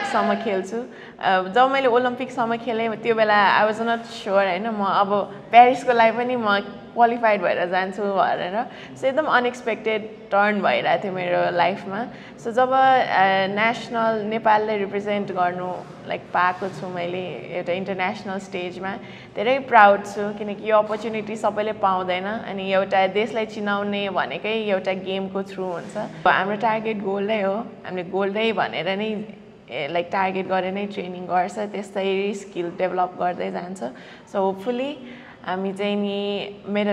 ओलम्पिकसम्म खेल्छु जब मैले ओलम्पिकसम्म खेलेँ त्यो बेला आई वाज नट स्योर होइन म अब प्यारिसको लागि पनि म क्वालिफाइड भएर जान्छु भनेर सो एकदम अनएक्सपेक्टेड टर्न भइरहेको थियो मेरो लाइफमा सो जब नेसनल नेपाललाई रिप्रेजेन्ट गर्नु लाइक पाएको छु मैले एउटा इन्टरनेसनल स्टेजमा धेरै प्राउड छु किनकि यो अपर्च्युनिटी सबैले पाउँदैन अनि एउटा देशलाई चिनाउने भनेकै एउटा गेमको थ्रु हुन्छ हाम्रो टार्गेट गोल्डै हो हामीले गोल्डै भनेर नै लाइक टार्गेट गरेर नै ट्रेनिङ गर्छ त्यस्तै स्किल डेभलप गर्दै जान्छ सो होपफुली हामी चाहिँ नि मेडल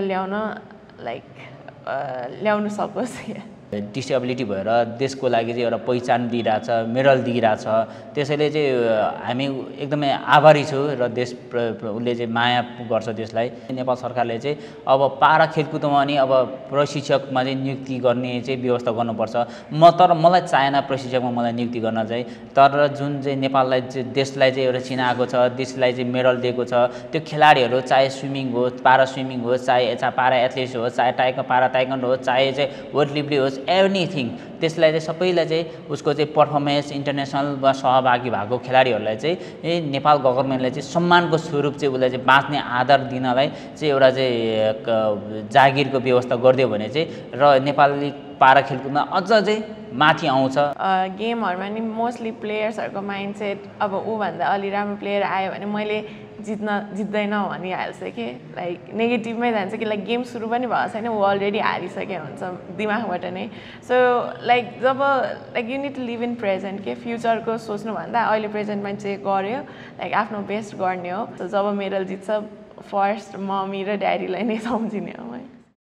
ल्याउनु सकोस् डिसेबिलिटी भएर देशको लागि चाहिँ एउटा पहिचान दिइरहेछ मेडल दिइरहेछ त्यसैले चाहिँ हामी एकदमै आभारी छु र देश उसले चाहिँ माया गर्छ देशलाई नेपाल सरकारले चाहिँ अब पारा खेलकुदमा पनि अब प्रशिक्षकमा चाहिँ नियुक्ति गर्ने चाहिँ व्यवस्था गर्नुपर्छ तर मलाई चाहेन प्रशिक्षकमा मलाई नियुक्ति गर्न चाहिँ तर जुन चाहिँ नेपाललाई चाहिँ देशलाई चाहिँ एउटा चिनाएको छ देशलाई चाहिँ मेडल दिएको छ त्यो खेलाडीहरू चाहे स्विमिङ होस् पारा स्विमिङ होस् चाहे पारा एथलेटिक्स होस् चाहे पारा ताइक्वान्डो होस् चाहे चाहिँ वेट लिफ्टिङ होस् एनीथिङ त्यसलाई चाहिँ सबैलाई चाहिँ उसको चाहिँ पर्फर्मेन्स इन्टरनेसनलमा सहभागी भएको खेलाडीहरूलाई चाहिँ नेपाल गभर्मेन्टले चाहिँ सम्मानको स्वरूप चाहिँ उसलाई चाहिँ बाँच्ने आधार दिनलाई चाहिँ एउटा चाहिँ जागिरको व्यवस्था गरिदियो भने चाहिँ र नेपाली पारा खेलकुदमा अझ चाहिँ माथि आउँछ गेमहरुमा नि मोस्टली प्लेयर्सहरुको माइन्डसेट अब ऊभन्दा अलि राम्रो प्लेयर आयो भने मैले जित्दैन भनिहाल्छ कि लाइक नेगेटिभमै जान्छ कि लाइक गेम सुरु पनि भएको छैन ऊ अलरेडी हारिसकेको हुन्छ दिमागबाट नै सो लाइक जब like you need to live in present के फ्युचरको सोच्नुभन्दा अहिले प्रेजेन्टमा चाहिँ गर्यो लाइक आफ्नो बेस्ट गर्ने हो जब मेडल जित्छ फर्स्ट मम्मी र ड्याडीलाई नै सम्झिने हो म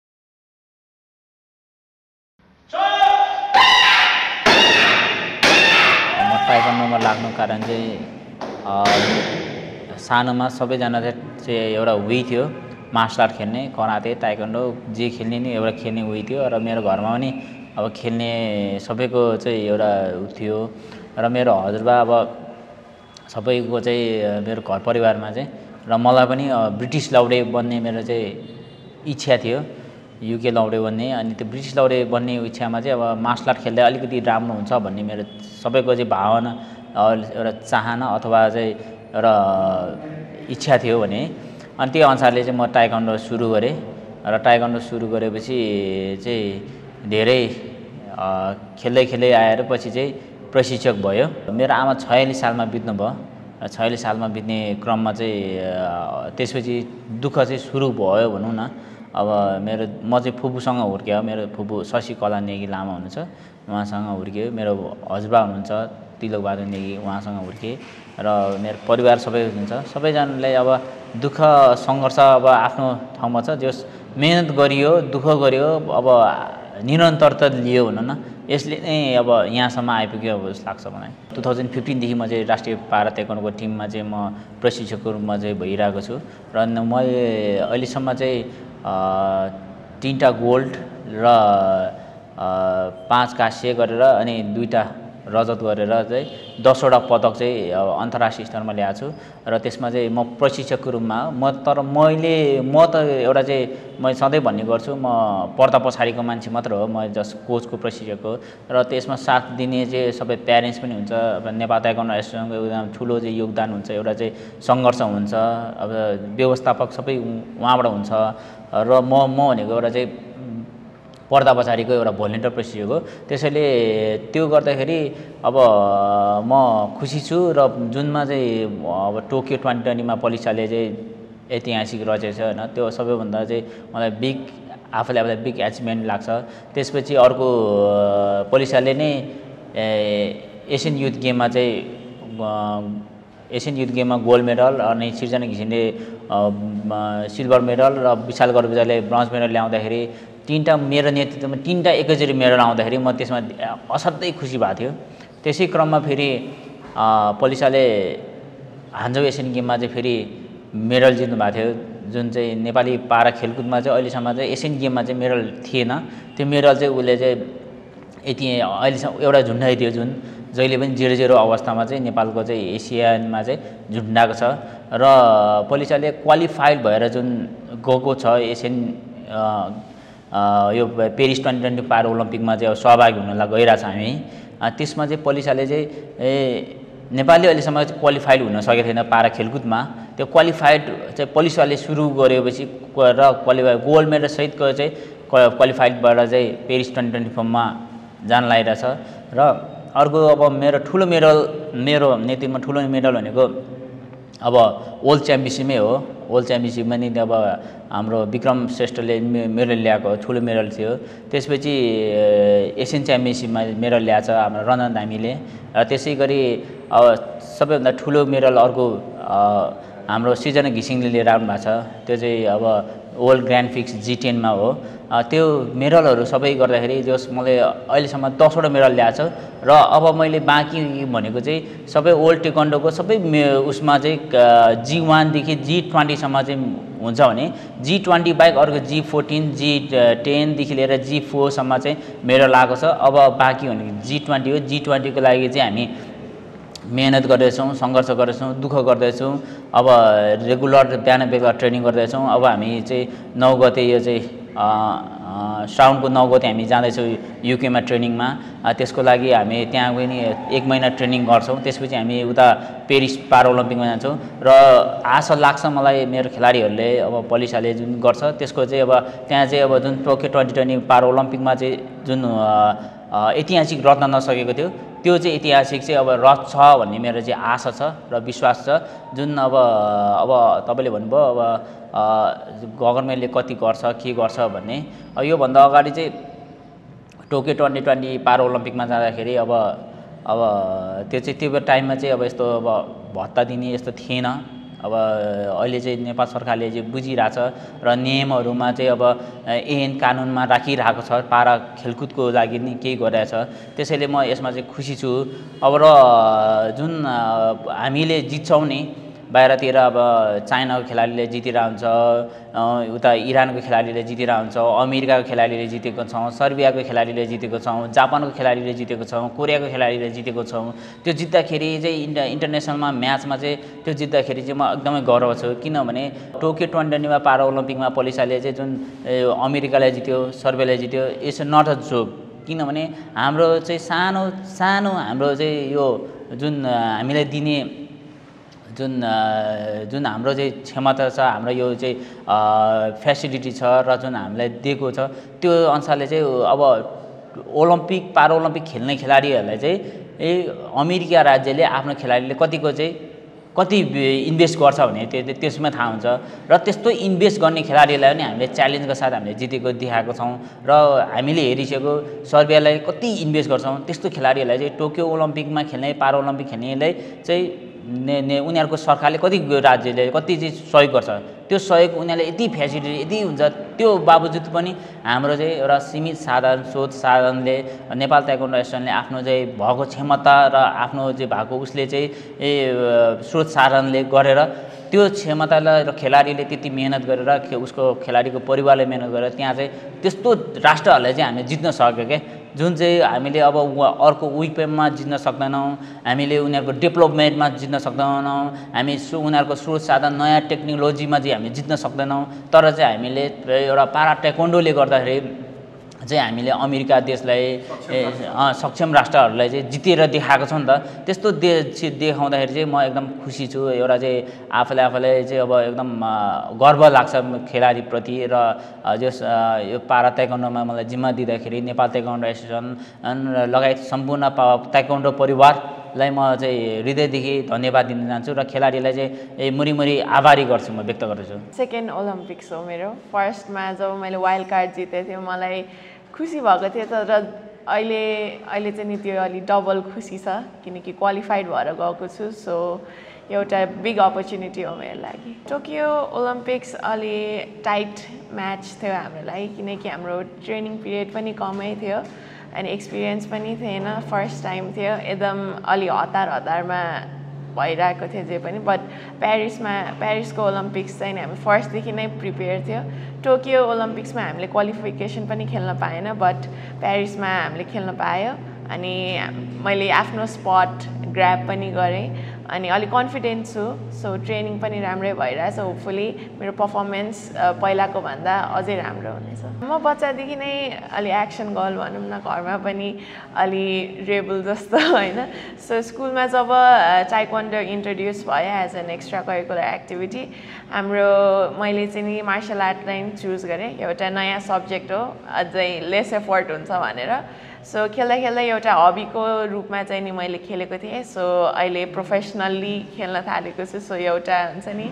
ताइक्वान्डोमा लाग्नु कारण चाहिँ सानोमा सबैजना चाहिँ एउटा उही थियो मार्सल आर्ट खेल्ने कराते ताइक्वान्डो जे खेल्ने नि एउटा खेल्ने उही थियो र मेरो घरमा पनि अब खेल्ने सबैको चाहिँ एउटा थियो र मेरो हजुरबा अब सबैको चाहिँ मेरो घर परिवारमा चाहिँ र मलाई पनि ब्रिटिस लौडे बन्ने मेरो चाहिँ इच्छा थियो युके लौडे बन्ने अनि त्यो ब्रिटिस लौडे बन्ने इच्छामा चाहिँ अब मार्सल आर्ट खेल्दा अलिकति राम्रो हुन्छ भन्ने मेरो सबैको चाहिँ भावना एउटा चाहना अथवा चाहिँ एउटा इच्छा थियो भने अनि त्यही अनुसारले चाहिँ म ताइक्वान्डो सुरु गरेँ र ताइक्वान्डो सुरु गरेपछि चाहिँ धेरै खेल्दै खेल्दै आएर पछि चाहिँ प्रशिक्षक भयो मेरो आमा 46 सालमा बित्नुभयो 46 सालमा बित्ने क्रममा चाहिँ त्यसपछि दुःख चाहिँ सुरु भयो भनौँ न अब म चाहिँ फुपूसँग हुर्क्यो मेरो फुपू शशि कला नेगी लामा हुनुहुन्छ उहाँसँग हुर्क्यो मेरो हजुरबा हुनुहुन्छ तिलकबहादुर नेगी उहाँसँग हुर्केँ र मेरो परिवार सबै हुनुहुन्छ सबैजनाले अब दुःख सङ्घर्ष अब आफ्नो ठाउँमा छ जस मेहनत गरियो दुःख गरियो अब निरन्तरता लियो भनौँ न यसले नै अब यहाँसम्म आइपुग्यो अब जस्तो लाग्छ मलाई 2015 देखि म चाहिँ राष्ट्रिय पारा ताइक्वान्डोको टिममा चाहिँ म प्रशिक्षकको रूपमा चाहिँ भइरहेको छु र मैले अहिलेसम्म चाहिँ 3टा गोल्ड र 5 काँस्य गरेर अनि 2टा रजत गरेर चाहिँ 10वटा पदक चाहिँ अन्तर्राष्ट्रिय स्तरमा ल्याएको छु र त्यसमा चाहिँ म प्रशिक्षकको रूपमा तर म त एउटा चाहिँ म सधैँ भन्ने गर्छु म पर्दा पछाडिको मान्छे मात्र हो म जस्ट कोचको प्रशिक्षक हो र त्यसमा साथ दिने चाहिँ सबै प्यारेन्ट्स पनि हुन्छ अब नेपाल ताइक्वान्डो एसोसिएसनको एकदम ठुलो चाहिँ योगदान हुन्छ एउटा चाहिँ सङ्घर्ष हुन्छ अब व्यवस्थापक सबै उहाँबाट हुन्छ र म भनेको एउटा चाहिँ पर्दा पछाडिको एउटा भोलिन्टियर प्रशिक्षक हो त्यसैले त्यो गर्दाखेरि अब म खुसी छु र जुनमा चाहिँ अब टोकियो 2020मा पलिसाले चाहिँ ऐतिहासिक रचेछ हैन त्यो सबैभन्दा चाहिँ मलाई आफूलाई बिग एचिभमेन्ट लाग्छ त्यसपछि अर्को पलिसाले नै एसियन युथ गेममा चाहिँ एसियन युथ गेममा गोल्ड मेडल अनि सृजना घिसिङले सिल्भर मेडल र विशाल गरविजाले ब्रोन्ज मेडल ल्याउँदाखेरि 3टा मेरो नेतृत्वमा 3टा एकैचोटि मेडल आउँदाखेरि म त्यसमा असाध्यै खुसी भएको थियो त्यसै क्रममा फेरि पलिसाले हान्जो एसियन गेममा चाहिँ फेरि मेडल जित्नु भएको थियो जुन चाहिँ नेपाली पारा खेलकुदमा चाहिँ अहिलेसम्म चाहिँ एसियन गेममा चाहिँ मेडल थिएन त्यो मेडल चाहिँ उसले चाहिँ यति अहिलेसम्म एउटा झुन्डाइ थियो जुन जहिले पनि 0-0 अवस्थामा चाहिँ नेपालको चाहिँ एसियानमा चाहिँ झुन्डाएको छ र पलिसाले क्वालिफाइड भएर जुन गएको छ एसियन यो पेरिस 2020 पारा ओलम्पिकमा चाहिँ सहभागी हुनलाई गइरहेछ हामी त्यसमा चाहिँ पलिसाले चाहिँ नेपालले अहिलेसम्म क्वालिफाइड हुन सकेको थिएन पारा खेलकुदमा। त्यो क्वालिफाइड चाहिँ पुलिसले सुरु गरेपछि र क्वालिफाई गोल्ड मेडल सहितको चाहिँ क्वालिफाइडबाट चाहिँ पेरिस 2024 जान लागिरहेछ। र अर्को अब मेरो ठुलो मेडल मेरो नेतृत्वमा ठुलो मेडल भनेको अब वर्ल्ड च्याम्पियनसिपमै हो। वर्ल्ड च्याम्पियनसिपमा नि अब हाम्रो विक्रम श्रेष्ठले मेडल ल्याएको ठुलो मेडल थियो। त्यसपछि एसियन च्याम्पियनसिपमा मेडल ल्याएको छ हाम्रो रनन धामीले। र त्यसै गरी अब सबैभन्दा ठुलो मेडल अर्को हाम्रो सृजना घिसिङले लिएर आउनु भएको छ। त्यो चाहिँ अब वर्ल्ड ग्रान्ड फिक्स G10 मा हो। त्यो मेडलहरू सबै गर्दाखेरि जस मैले अहिलेसम्म 10वटा मेडल ल्याएको छ। र अब मैले बाँकी भनेको चाहिँ सबै वर्ल्ड टेक्वान्डोको सबै उसमा चाहिँ G1 देखि G20 सम्म चाहिँ हुन्छ भने G20 बाहेक अर्को G14 G10 देखि लिएर G4 सम्म चाहिँ मेडल आएको छ। अब बाँकी भनेको G20 हो। G20 को लागि चाहिँ हामी मेहनत गर्दैछौँ, सङ्घर्ष गर्दैछौँ, दुःख गर्दैछौँ। अब रेगुलर बिहान बेलुका ट्रेनिङ गर्दैछौँ। अब हामी चाहिँ 9 गते यो चाहिँ श्रावणको 9 गते हामी जाँदैछौँ युकेमा ट्रेनिङमा। त्यसको लागि हामी त्यहाँ पनि 1 महिना ट्रेनिङ गर्छौँ। त्यसपछि हामी उता पेरिस पाराओलम्पिकमा जान्छौँ। र आशा लाग्छ मलाई मेरो खेलाडीहरूले अब पुलिसले जुन गर्छ त्यसको चाहिँ अब त्यहाँ चाहिँ अब जुन टोकियो 2020 पाराओलम्पिकमा चाहिँ जुन ऐतिहासिक रत्न नसकेको थियो त्यो चाहिँ ऐतिहासिक चाहिँ अब रथ छ भन्ने मेरो चाहिँ आशा छ र विश्वास छ। जुन अब तपाईँले भन्नुभयो अब गभर्नमेन्टले कति गर्छ के गर्छ भन्ने। योभन्दा अगाडि चाहिँ टोकियो 2020 पाराओलम्पिकमा जाँदाखेरि अब त्यो चाहिँ त्यो टाइममा चाहिँ अब यस्तो अब भत्ता दिने यस्तो थिएन। अब अहिले चाहिँ नेपाल सरकारले चाहिँ बुझिरहेछ र नियमहरूमा चाहिँ अब ऐन कानुनमा राखिरहेको छ। पारा खेलकुदको लागि नि केही गरिरहेछ। त्यसैले म यसमा चाहिँ खुसी छु। अब र जुन हामीले जित्छौँ नि बाहिरतिर अब चाइनाको खेलाडीले जितिरहन्छ, उता इरानको खेलाडीले जितिरहन्छ, अमेरिकाको खेलाडीले जितेको छौँ, सर्बियाको खेलाडीले जितेको छौँ, जापानको खेलाडीले जितेको छौँ, कोरियाको खेलाडीले जितेको छौँ। त्यो जित्दाखेरि चाहिँ इन्टरनेसनलमा म्याचमा चाहिँ त्यो जित्दाखेरि चाहिँ म एकदमै गौरव छु। किनभने टोकियो 2020 पाराओलम्पिकमा पुलिसले चाहिँ जुन अमेरिकालाई जित्यो, सर्बियालाई जित्यो, इट्स नट अ जोक। किनभने हाम्रो चाहिँ सानो हाम्रो चाहिँ यो जुन हामीलाई दिने जुन हाम्रो चाहिँ क्षमता छ, हाम्रो यो चाहिँ फेसिलिटी छ र जुन हामीलाई दिएको छ त्यो अनुसारले चाहिँ अब ओलम्पिक पाराओलम्पिक खेल्ने खेलाडीहरूलाई चाहिँ अमेरिका राज्यले आफ्नो खेलाडीले कति इन्भेस्ट गर्छ भने त्यसमा थाहा हुन्छ। र त्यस्तो इन्भेस्ट गर्ने खेलाडीलाई पनि हामीले च्यालेन्जको साथ हामीले जितेको देखाएको छौँ। र हामीले हेरिसकेको सर्बियालाई कति इन्भेस्ट गर्छौँ। त्यस्तो खेलाडीहरूलाई चाहिँ टोकियो ओलम्पिकमा खेल्ने पाराओलम्पिक खेल्नेलाई चाहिँ उनीहरूको सरकारले कति राज्यले कति चाहिँ सहयोग गर्छ। त्यो सहयोग उनीहरूले यति फेसिलिटी यति हुन्छ त्यो बावजुद पनि हाम्रो चाहिँ एउटा सीमित स्रोत साधनले नेपाल ताइक्वान्डो एसोसिएसनले आफ्नो चाहिँ भएको क्षमता र आफ्नो चाहिँ भएको उसले चाहिँ स्रोत साधनले गरेर त्यो क्षमतालाई र खेलाडीले त्यति मेहनत गरेर उसको खेलाडीको परिवारले मेहनत गरेर त्यहाँ चाहिँ त्यस्तो राष्ट्रहरूलाई चाहिँ हामीले जित्न सक्यो क्या। जुन चाहिँ हामीले अब अर्को विकमा जित्न सक्दैनौँ, हामीले उनीहरूको डेभलपमेन्टमा जित्न सक्दैनौँ, हामी उनीहरूको स्रोत साधन नयाँ टेक्नोलोजीमा चाहिँ हामी जित्न सक्दैनौँ। तर चाहिँ हामीले एउटा पारा ताइक्वान्डोले गर्दाखेरि चाहिँ हामीले अमेरिका देशलाई सक्षम राष्ट्रहरूलाई चाहिँ जितेर देखाएको छ नि त। त्यस्तो देखाउँदाखेरि चाहिँ म एकदम खुसी छु। एउटा चाहिँ आफूलाई चाहिँ अब एकदम गर्व लाग्छ खेलाडीप्रति। र जस यो पारा ताइक्वान्डोमा मलाई जिम्मा दिँदाखेरि नेपाल ताइक्वान्डो एसोसिएसन लगायत सम्पूर्ण ताइक्वान्डो परिवारलाई म चाहिँ हृदयदेखि धन्यवाद दिन चाहन्छु र खेलाडीलाई चाहिँ मुरी आभारी गर्छु, म व्यक्त गर्दछु। सेकेन्ड ओलम्पिक्स हो मेरो। फर्स्टमा जब मैले वाइल्ड कार्ड जितेको थियो मलाई खुसी भएको थियो, तर अहिले चाहिँ नि त्यो अलि डबल खुसी छ किनकि क्वालिफाइड भएर गएको छु। सो एउटा बिग अपर्च्युनिटी हो मेरो लागि। टोकियो ओलम्पिक्स अलि टाइट म्याच थियो हाम्रो लागि किनकि हाम्रो ट्रेनिङ पिरियड पनि कमै थियो अनि एक्सपिरियन्स पनि थिएन। फर्स्ट टाइम थियो, एकदम अलि हतारमा भइरहेको थियो जे पनि। बट पेरिसको ओलम्पिक्स चाहिँ हामी फर्स्टदेखि नै प्रिपेयर थियो। टोकियो ओलम्पिक्समा हामीले क्वालिफिकेसन पनि खेल्न पाएन, बट पेरिसमा हामीले खेल्न पायो अनि मैले आफ्नो स्पट ग्र्याब पनि गरेँ अनि अलिक कन्फिडेन्ट छु सो ट्रेनिङ पनि राम्रै भइरहेछ होपफुली मेरो पर्फर्मेन्स पहिलाको भन्दा अझै राम्रो हुनेछ म बच्चादेखि नै अलि एक्सन गर्ल भनौँ न घरमा पनि अलि रेबल जस्तो होइन सो स्कुलमा जब ताइक्वान्डो इन्ट्रोड्युस भयो as an extra curricular activity हाम्रो मैले चाहिँ नि मार्सल आर्ट लाइन चुज गरेँ एउटा नयाँ सब्जेक्ट हो अझै लेस एफोर्ट हुन्छ भनेर सो खेल्दा खेल्दै एउटा हबीको रूपमा चाहिँ नि मैले खेलेको थिएँ सो अहिले प्रोफेसनल्ली खेल्न थालेको छु सो एउटा हुन्छ नि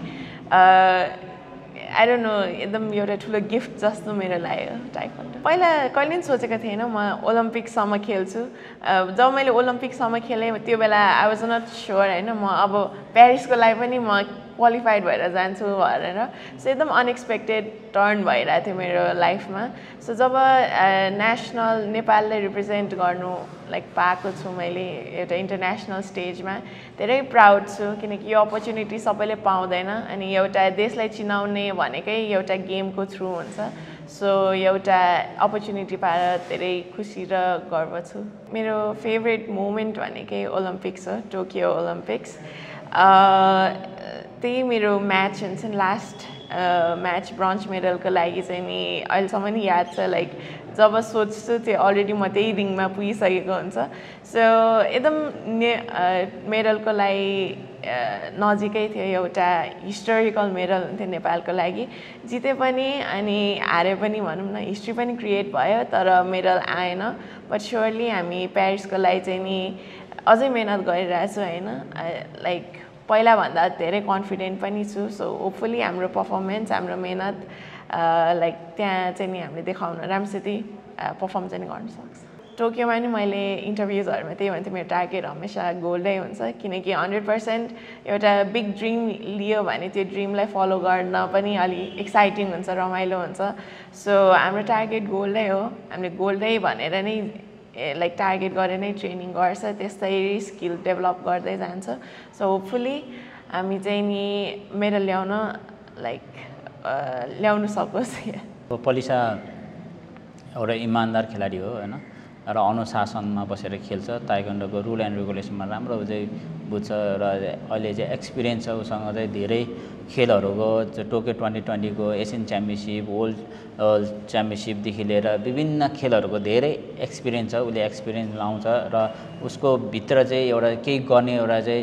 आई डोन्ट नो एकदम एउटा ठुलो गिफ्ट जस्तो मेरो लाग्यो ताइक्वान्डो पहिला कहिले पनि सोचेको थिएन म ओलम्पिकसम्म खेल्छु जब मैले ओलम्पिकसम्म खेलेँ त्यो बेला आई वाज नट स्योर होइन म अब प्यारिसको लागि पनि म क्वालिफाइड भएर जान्छु भनेर सो एकदम अनएक्सपेक्टेड टर्न भइरहेको थियो मेरो लाइफमा सो जब नेसनल नेपाललाई रिप्रेजेन्ट गर्नु लाइक पाएको छु मैले एउटा इन्टरनेसनल स्टेजमा धेरै प्राउड छु किनकि यो अपर्च्युनिटी सबैले पाउँदैन अनि एउटा देशलाई चिनाउने भनेकै एउटा गेमको थ्रु हुन्छ सो एउटा अपर्च्युनिटी पाएर धेरै खुसी र गर्व छु मेरो फेभरेट मोमेन्ट भनेकै ओलम्पिक्स हो टोकियो ओलम्पिक्स त्यही मेरो म्याच हुन्छ नि लास्ट म्याच ब्रोन्ज मेडलको लागि चाहिँ नि अहिलेसम्म नि याद छ लाइक जब सोच्छु त्यो अलरेडी म त्यही रिङमा पुगिसकेको हुन्छ सो एकदम मेडलको लागि नजिकै थियो एउटा हिस्टोरिकल मेडल हुन्थ्यो नेपालको लागि जिते पनि अनि हारे पनि भनौँ न हिस्ट्री पनि क्रिएट भयो तर मेडल आएन बट स्योरली हामी प्यारिसको लागि चाहिँ नि अझै मेहनत गरिरहेछु होइन लाइक पहिलाभन्दा धेरै कन्फिडेन्ट पनि छु सो होपफुली हाम्रो पर्फर्मेन्स हाम्रो मेहनत लाइक त्यहाँ चाहिँ नि हामीले देखाउन राम्रोसित पर्फर्म चाहिँ गर्न सक्छ टोकियोमा नि मैले इन्टरभ्युजहरूमा त्यही भन्थेँ मेरो टार्गेट हमेसा गोल्डै हुन्छ किनकि 100% एउटा बिग ड्रिम लियो भने त्यो ड्रिमलाई फलो गर्न पनि अलि एक्साइटिङ हुन्छ रमाइलो हुन्छ सो हाम्रो टार्गेट गोल्डै हो हामीले गोल्डै भनेर नै लाइक टार्गेट गरेर नै ट्रेनिङ गर्छ त्यस्तै स्किल डेभलप गर्दै जान्छ सो होपफुली हामी चाहिँ नि मेडल ल्याउन लाइक ल्याउन सकोस् पलिसा एउटा इमान्दार खेलाडी हो होइन र अनुशासनमा बसेर खेल्छ ताइक्वान्डोको रुल एन्ड रेगुलेसनमा राम्रो चाहिँ बुझ्छ र अहिले चाहिँ एक्सपिरियन्स छ उसँग चाहिँ धेरै खेलहरूको टोकियो 2020को एसियन च्याम्पियनसिप वर्ल्ड च्याम्पियनसिपदेखि लिएर विभिन्न खेलहरूको धेरै एक्सपिरियन्स छ उसले एक्सपिरियन्स लाउँछ र उसको भित्र चाहिँ एउटा केही गर्ने एउटा चाहिँ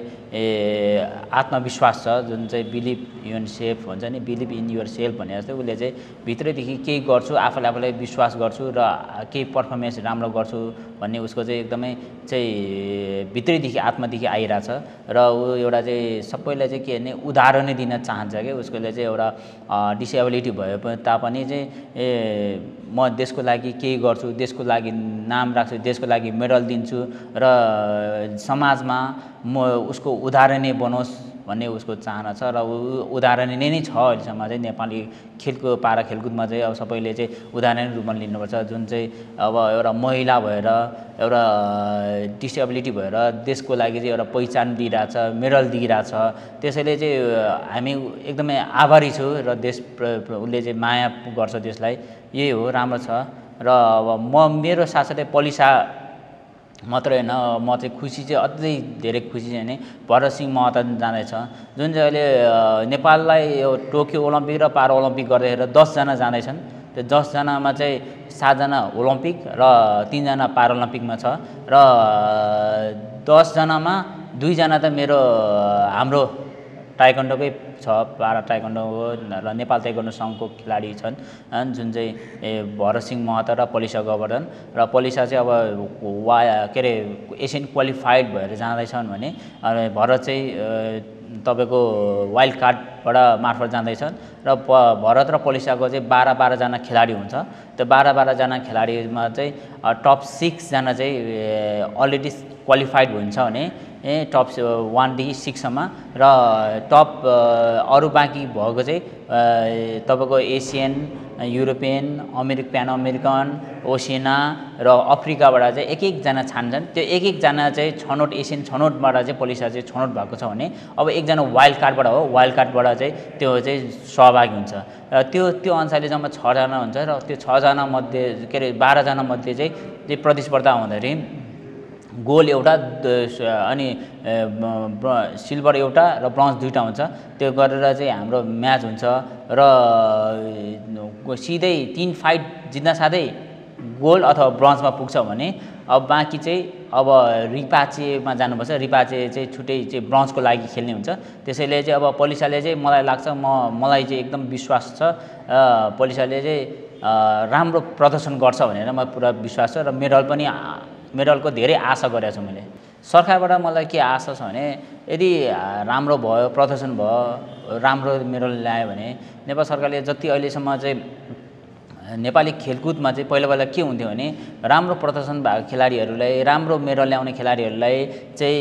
आत्मविश्वास छ जुन चाहिँ बिलिभ इन सेल्फ भन्छ नि बिलिभ इन युर सेल्फ भने जस्तै उसले चाहिँ भित्रैदेखि केही गर्छु आफूलाई विश्वास गर्छु र केही पर्फर्मेन्स राम्रो गर्छु भन्ने उसको चाहिँ एकदमै चाहिँ भित्रैदेखि आत्मादेखि आइरहेछ र ऊ एउटा चाहिँ सबैलाई चाहिँ के भने उदाहरणै दिन चाहन्छ कि उसकोले चाहिँ एउटा डिसेबिलिटी भए तापनि चाहिँ म देशको लागि केही गर्छु देशको लागि नाम राख्छु देशको लागि मेडल दिन्छु र समाजमा म उसको उदाहरणै बनोस् भन्ने उसको चाहना छ र उदाहरण नै छ अहिलेसम्म चाहिँ नेपाली पारा खेलकुदमा चाहिँ अब सबैले चाहिँ उदाहरण रूपमा लिनुपर्छ जुन चाहिँ अब एउटा महिला भएर एउटा डिसेबिलिटी भएर देशको लागि चाहिँ एउटा पहिचान दिइरहेछ मेडल दिइरहेछ त्यसैले चाहिँ हामी एकदमै आभारी छु र देश उसले चाहिँ माया गर्छ देशलाई यही हो राम्रो छ र अब मेरो साथसाथै पलिसा मात्रै होइन म चाहिँ खुसी चाहिँ अझै धेरै खुसी चाहिँ नि भरत सिंह महतो जाँदैछ जुन चाहिँ अहिले नेपाललाई यो टोकियो ओलम्पिक र पारा ओलम्पिक गर्दाखेरि 10 जना जाँदैछन् त्यो 10 जनामा चाहिँ 7 जना ओलम्पिक र 3 जना पाराओलम्पिकमा छ र 10 जनामा 2 जना त मेरो हाम्रो ताइक्वान्डोकै छ पारा ताइक्वान्डो र नेपाल ताइक्वान्डो सङ्घको खेलाडी छन् जुन चाहिँ भरत सिंह महतो र पलिसा गोवर्धन र पलिसा चाहिँ अब के अरे एसियन क्वालिफाइड भएर जाँदैछन् भने भरत चाहिँ तपाईँको वाइल्ड कार्डबाट मार्फत जाँदैछन् र भरत र पलिसाको चाहिँ 12 जना खेलाडी हुन्छ त्यो 12 जना खेलाडीमा चाहिँ टप 6 जना चाहिँ अलरेडी क्वालिफाइड हुन्छ भने टप 1 देखि 6 सम्म र टप अरू बाँकी भएको चाहिँ तपाईँको Asian European pan American Oceania र अफ्रिकाबाट चाहिँ एक जना छान्छन् त्यो एक जना चाहिँ छनौट एसियन छनौटबाट चाहिँ पलिसा चाहिँ छनौट भएको छ भने अब एकजना वाइल्ड कार्डबाट हो वाइल्ड कार्डबाट चाहिँ त्यो चाहिँ सहभागी हुन्छ र त्यो अनुसारले जम्मा 6 जना हुन्छ र त्यो 6 जना मध्ये के अरे 12 जना मध्ये चाहिँ प्रतिस्पर्धा हुँदाखेरि गोल्ड एउटा अनि सिल्भर एउटा र ब्रोन्ज दुईटा हुन्छ त्यो गरेर चाहिँ हाम्रो म्याच हुन्छ र सिधै 3 फाइट जित्न साथै गोल्ड अथवा ब्रोन्जमा पुग्छ भने अब बाँकी चाहिँ अब रिपाचेमा जानुपर्छ रिपाचे चाहिँ छुट्टै चाहिँ ब्रोन्जको लागि खेल्ने हुन्छ त्यसैले चाहिँ अब पोलिसाले चाहिँ मलाई लाग्छ मलाई चाहिँ एकदम विश्वास छ पोलिसाले चाहिँ राम्रो प्रदर्शन गर्छ भनेर म पुरा विश्वास छ र मेडलको धेरै आशा गरेको छु मैले सरकारबाट मलाई के आशा छ भने यदि राम्रो भयो प्रदर्शन भयो राम्रो मेडल ल्यायो भने नेपाल सरकारले जति अहिलेसम्म चाहिँ नेपाली खेलकुदमा चाहिँ पहिला के हुन्थ्यो भने राम्रो प्रदर्शन भएको खेलाडीहरूलाई राम्रो मेडल ल्याउने खेलाडीहरूलाई चाहिँ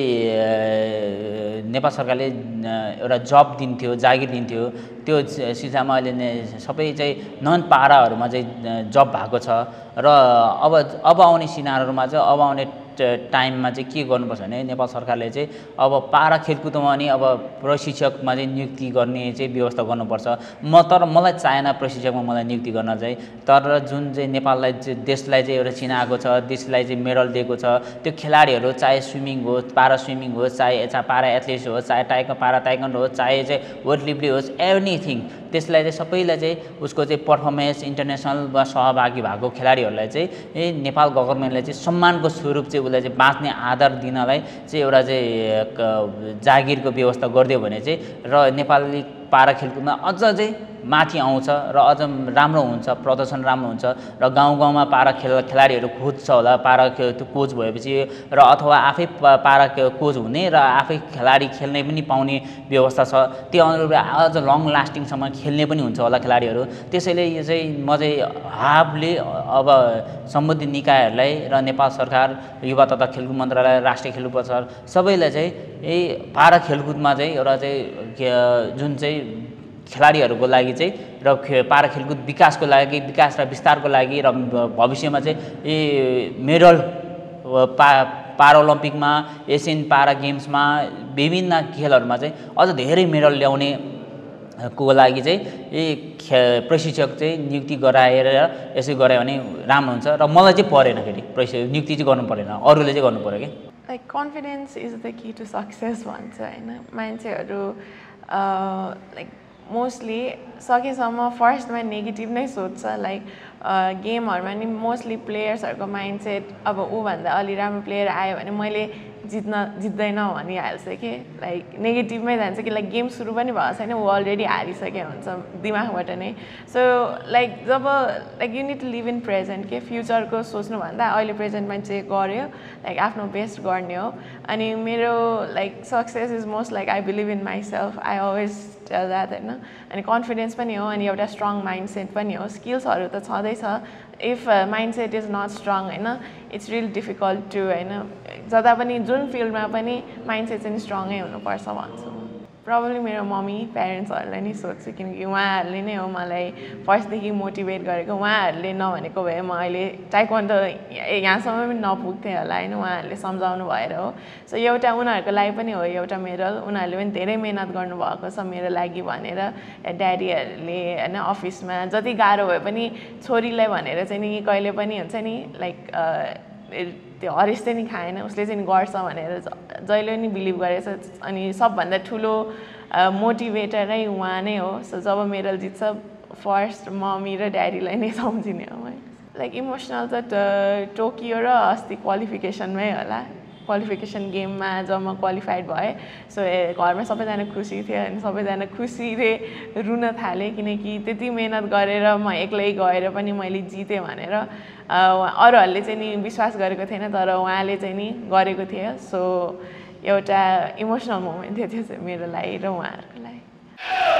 नेपाल सरकारले एउटा जब दिन्थ्यो जागिर दिन्थ्यो त्यो सिलसिलामा अहिले सबै चाहिँ नन पाराहरूमा चाहिँ जब भएको छ र अब आउने सिनारीमा चाहिँ अब आउने टाइममा चाहिँ के गर्नुपर्छ भने नेपाल सरकारले चाहिँ अब पारा खेलकुदमा पनि अब प्रशिक्षकमा चाहिँ नियुक्ति गर्ने चाहिँ व्यवस्था गर्नुपर्छ तर मलाई चाहेन प्रशिक्षकमा मलाई नियुक्ति गर्न चाहिँ तर जुन चाहिँ नेपाललाई चाहिँ देशलाई चाहिँ एउटा चिनाएको छ देशलाई चाहिँ मेडल दिएको छ त्यो खेलाडीहरू चाहे स्विमिङ होस् पारा स्विमिङ होस् चाहे पारा एथलेटिक्स होस् चाहे पारा ताइक्वान्डो होस् चाहे चाहिँ वेट लिफ्टिङ होस् एनिथिङ त्यसलाई चाहिँ सबैलाई चाहिँ उसको चाहिँ पर्फर्मेन्स इन्टरनेसनलमा सहभागी भएको खेलाडीहरूलाई चाहिँ नेपाल गभर्मेन्टले चाहिँ सम्मानको स्वरूप चाहिँ उसलाई चाहिँ बाँच्ने आधार दिनलाई चाहिँ एउटा चाहिँ जागिरको व्यवस्था गरिदियो भने चाहिँ र नेपाली पारा खेलकुदमा अझ चाहिँ माथि आउँछ र अझ राम्रो हुन्छ प्रदर्शन राम्रो हुन्छ र गाउँ पारा खेलाडीहरू खोज्छ होला पारा कोच भएपछि र अथवा आफै पारा कोच हुने र आफै खेलाडी खेल्ने पनि पाउने व्यवस्था छ त्यो अनुरूप अझ लङ लास्टिङसम्म खेल्ने पनि हुन्छ होला खेलाडीहरू त्यसैले यो चाहिँ म चाहिँ हाफले अब सम्बन्धित निकायहरूलाई र नेपाल सरकार युवा तथा खेलकुद मन्त्रालय राष्ट्रिय खेलकुद प्रचार सबैलाई चाहिँ पारा खेलकुदमा चाहिँ एउटा चाहिँ जुन चाहिँ खेलाडीहरूको लागि चाहिँ र पारा खेलकुद विकासको लागि विकास र विस्तारको लागि र भविष्यमा चाहिँ मेडल पाराओलम्पिकमा एसियन पारा गेम्समा विभिन्न खेलहरूमा चाहिँ अझ धेरै मेडल ल्याउने को लागि चाहिँ प्रशिक्षक चाहिँ नियुक्ति गराएर यसो गरायो भने राम्रो हुन्छ र मलाई चाहिँ परेन फेरि नियुक्ति चाहिँ गर्नु परेन अरूले चाहिँ गर्नु पर्यो कि like confidence is the key to success भन्छ होइन मान्छेहरू लाइक मोस्टली सकेसम्म फर्स्टमा नेगेटिभ नै सोध्छ लाइक गेमहरूमा नि मोस्टली प्लेयर्सहरूको माइन्डसेट अब ऊभन्दा अलि राम्रो प्लेयर आयो भने मैले जित्दैन भनिहाल्छ कि लाइक नेगेटिभमै जान्छ कि लाइक गेम सुरु पनि भएको छैन ऊ अलरेडी हारिसकेको हुन्छ दिमागबाट नै सो लाइक जब like you need to live in present के फ्युचरको सोच्नुभन्दा अहिले प्रेजेन्टमा चाहिँ गऱ्यो लाइक आफ्नो बेस्ट गर्ने हो अनि मेरो like success is most like I believe in myself I always tell that होइन अनि कन्फिडेन्स पनि हो अनि एउटा स्ट्रङ माइन्डसेट पनि हो स्किल्सहरू त छँदैछ if mindset is not strong होइन इट्स रियल डिफिकल्ट टु होइन जता पनि जुन फिल्डमा पनि माइन्डसेट चाहिँ स्ट्रङै हुनुपर्छ भन्छु प्रब्लली मेरो मम्मी प्यारेन्ट्सहरूलाई नै सोध्छु किनकि उहाँहरूले नै हो मलाई फर्स्टदेखि मोटिभेट गरेको उहाँहरूले नभनेको भए म अहिले ताइक्वान्डो यहाँसम्म पनि नपुग्थेँ होला होइन उहाँहरूले सम्झाउनु भएर हो सो एउटा उनीहरूको लागि पनि हो एउटा मेडल उनीहरूले पनि धेरै मेहनत गर्नुभएको छ मेरो लागि भनेर ड्याडीहरूले होइन अफिसमा जति गाह्रो भए पनि छोरीलाई भनेर चाहिँ नि कहिले पनि हुन्छ नि लाइक त्यो हरेस चाहिँ नि खाएन उसले चाहिँ गर्छ भनेर जहिले पनि बिलिभ गरेछ अनि सबभन्दा ठुलो मोटिभेटर नै उहाँ नै हो सो जब मेडल जित्छ फर्स्ट मम्मी र ड्याडीलाई नै सम्झिने हो है लाइक इमोसनल त टोकियो र अस्ति क्वालिफिकेसनमै होला क्वालिफिकेसन गेममा जब म क्वालिफाइड भएँ सो घरमा सबैजना खुसी थियो अनि सबैजना खुसीले रुन थालेँ किनकि त्यति मेहनत गरेर म एक्लै गएर पनि मैले जितेँ भनेर अरूहरूले चाहिँ नि विश्वास गरेको थिएन तर उहाँले चाहिँ नि गरेको थियो सो एउटा इमोसनल मोमेन्ट थियो त्यो चाहिँ मेरो लागि र उहाँहरूको लागि